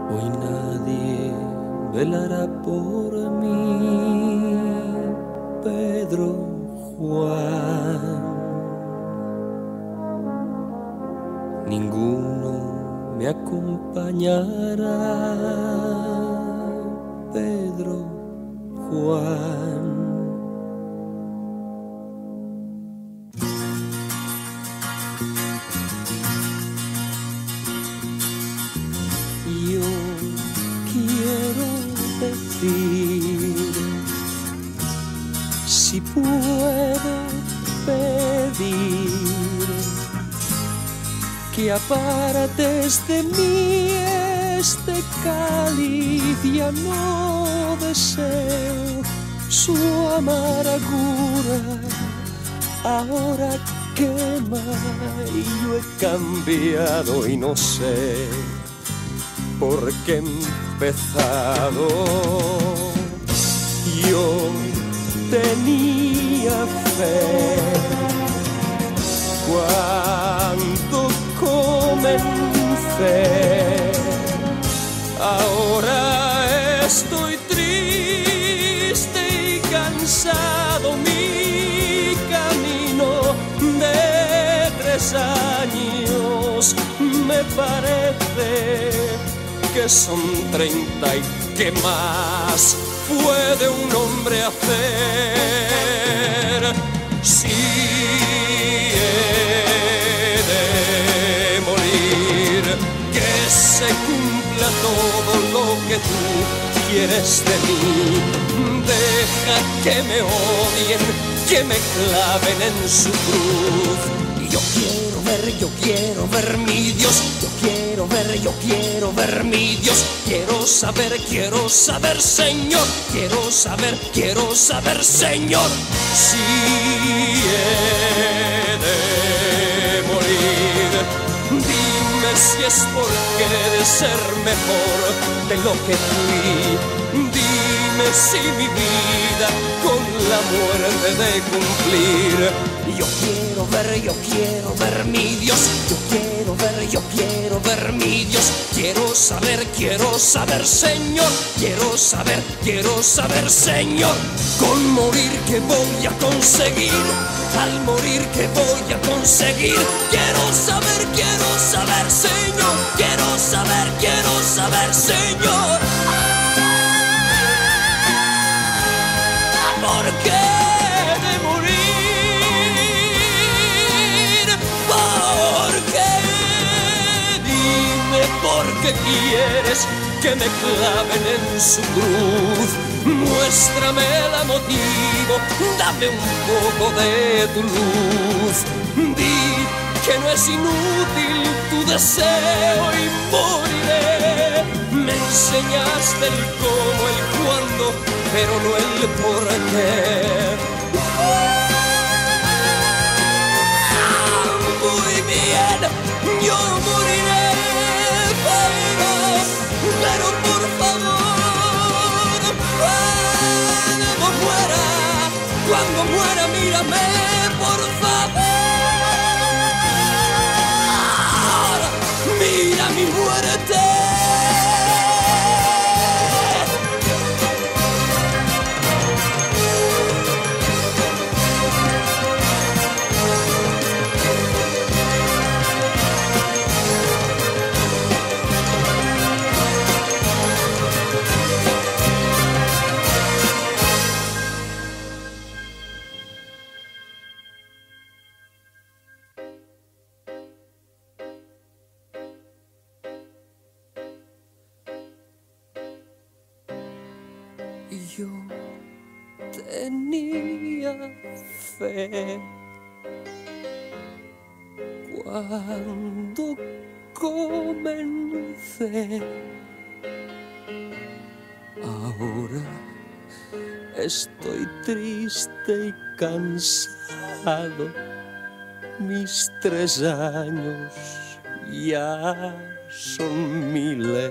Hoy nadie velará por mí, Pedro, Juan. Ninguno me acompañará, Pedro, Juan. Yo quiero decir, si puedo pedir, que apartes de mí este cáliz. Ya no deseo su amargura, ahora quema y yo he cambiado y no sé por qué he empezado. Yo tenía fe cuando comencé, ahora estoy triste y cansado. Mi camino de 3 años me parece que son 30 y ¿qué más puede un hombre hacer? Si he de morir, que se cumpla todo lo que tú quieres de mí. Deja que me odien, que me claven en su cruz. Yo quiero ver mi Dios. Yo quiero ver mi Dios. Quiero saber, Señor. Quiero saber, Señor. Si he de morir, dime si es porque he de ser mejor de lo que fui. Dime si mi vida con la muerte de cumplir. Yo quiero ver mi Dios. Yo quiero ver mi Dios. Quiero saber, Señor. Quiero saber, Señor. Con morir que voy a conseguir, al morir que voy a conseguir. Quiero saber, Señor. Quiero saber, Señor. ¿Por qué de morir? ¿Por qué? Dime por qué quieres que me claven en su cruz. Muéstrame el motivo, dame un poco de tu luz. Di que no es inútil tu deseo y moriré. Me enseñaste el cómo, el cuándo, pero no el por qué. Muy bien, yo moriré, pero por favor, cuando muera, mírame, por favor, mira mi muerte. Yo tenía fe cuando comencé, ahora estoy triste y cansado. Mis 3 años ya son miles.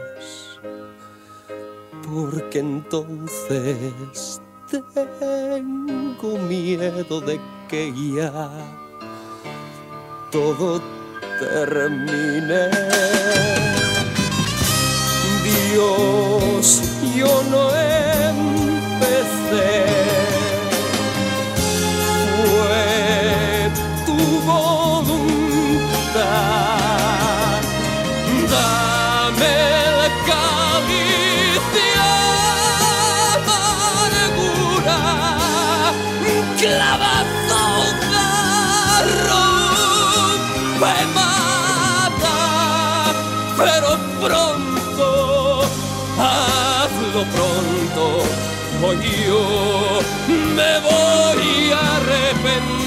Porque entonces tengo miedo de que ya todo termine. pronto, hazlo pronto, o yo me voy a arrepentir.